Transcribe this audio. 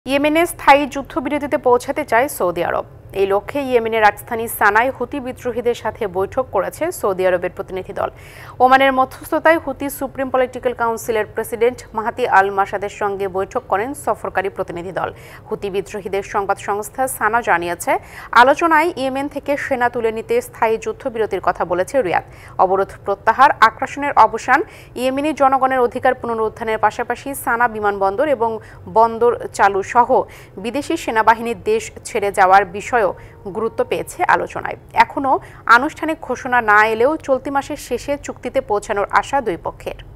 ইয়েমেনে স্থায়ী যুদ্ধবিরতিতে পৌঁছাতে চায় সৌদি আরব। এই লক্ষ্যে ইয়েমেনের রাজধানী সানায় হুতি বিদ্রোহীদের সাথে বৈঠক করেছে সৌদি আরবের প্রতিনিধি দল। ওমানের মধ্যস্থতায় হুতি সুপ্রিম পলিটিক্যাল কাউন্সিলের প্রেসিডেন্ট মাহাতি আল মাসাদের সঙ্গে বৈঠক করেন সফরকারী প্রতিনিধি দল। হুতি বিদ্রোহীদের সংবাদ সংস্থা সানা জানিয়েছে, আলোচনায় ইয়েমেন থেকে সেনা তুলে নিতে স্থায়ী যুদ্ধবিরতির কথা বলেছে রিয়াদ। অবরোধ প্রত্যাহার, আগ্রাসনের অবসান, ইয়েমেনি জনগণের অধিকার পুনরুদ্ধারের পাশাপাশি সানা বিমানবন্দর এবং বন্দর চালু সহ বিদেশি সেনাবাহিনীর দেশ ছেড়ে যাওয়ার বিষয়েও গুরুত্ব পেয়েছে আলোচনায়। এখনও আনুষ্ঠানিক ঘোষণা না এলেও চলতি মাসের শেষে চুক্তিতে পৌঁছানোর আশা দুই পক্ষের।